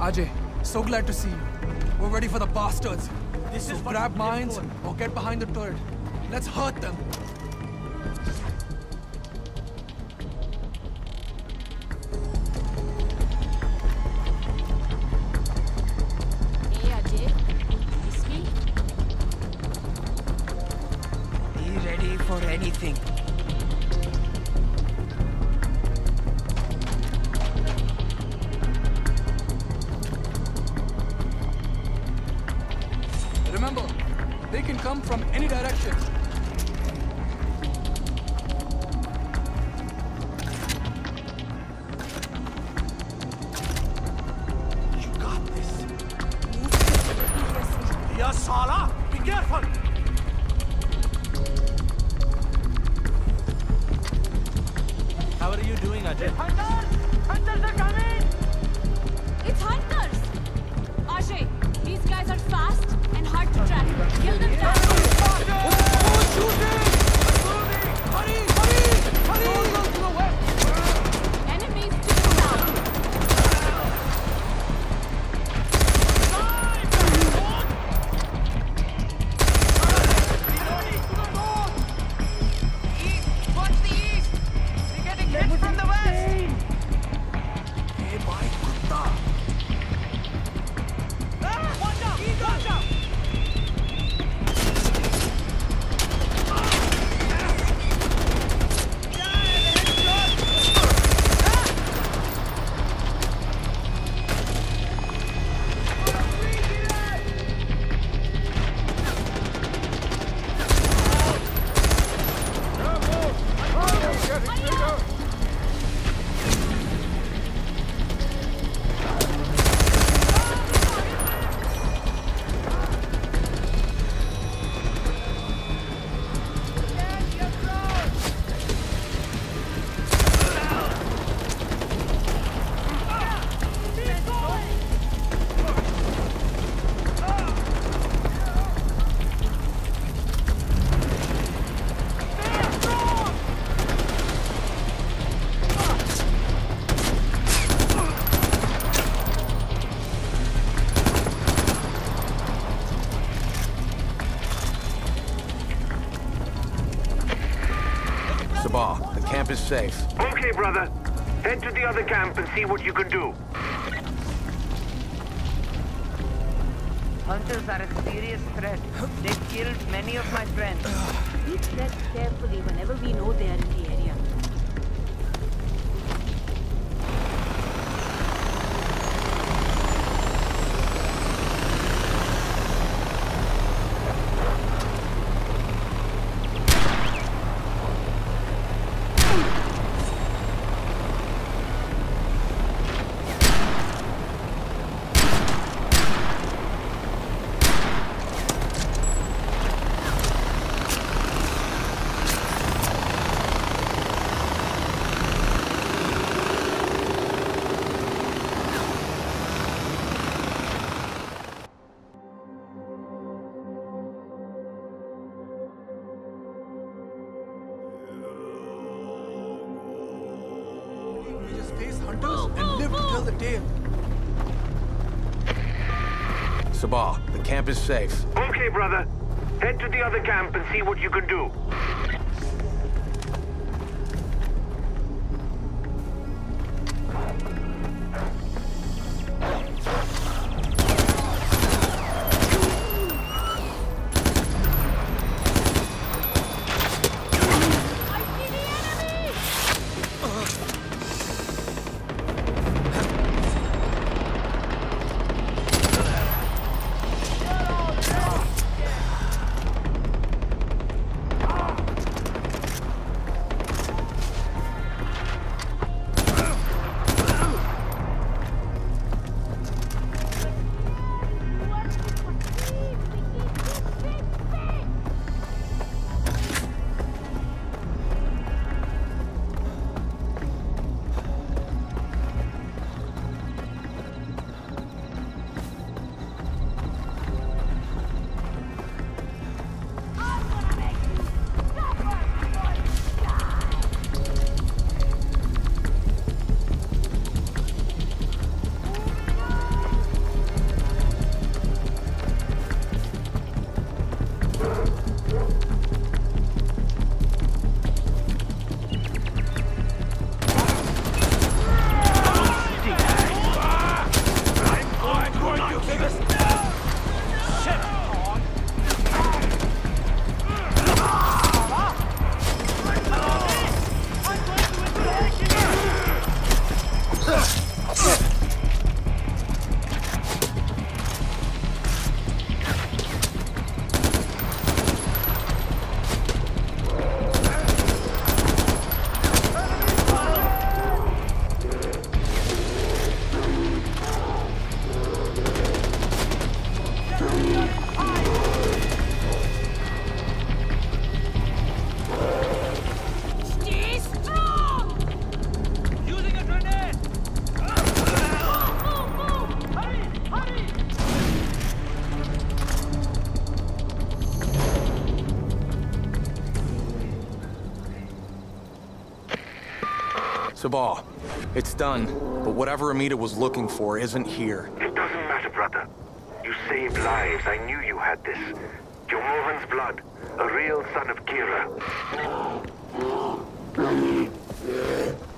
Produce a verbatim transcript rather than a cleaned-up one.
Ajay, so glad to see you. We're ready for the bastards. This so is grab mines or get behind the turret. Let's hurt them. Hey Ajay, miss me? Be ready for anything. Remember, they can come from any direction. You got this. Ya Sala! Be careful! How are you doing, Ajay? Hunters! Hunters are coming! It's hunters! Ajay, these guys are fast and hard to track. Kill them down! Hurry! Hurry! Hurry! Go to the west! Enemies to the south. East! Watch the east! We're getting hit from the west! Hey, bhai, kutta! Ah, watch out! Watch out! Sabah, the camp is safe. Okay, brother. Head to the other camp and see what you can do. Hunters are a serious threat. They've killed many of my friends. We tread carefully whenever we know they are in the area. We just face hunters and live to tell the tale. Sabah, the camp is safe. Okay, brother. Head to the other camp and see what you can do. Sabah, it's done. But whatever Amita was looking for isn't here. It doesn't matter, brother. You saved lives. I knew you had this. You're Mohan's blood. A real son of Kira.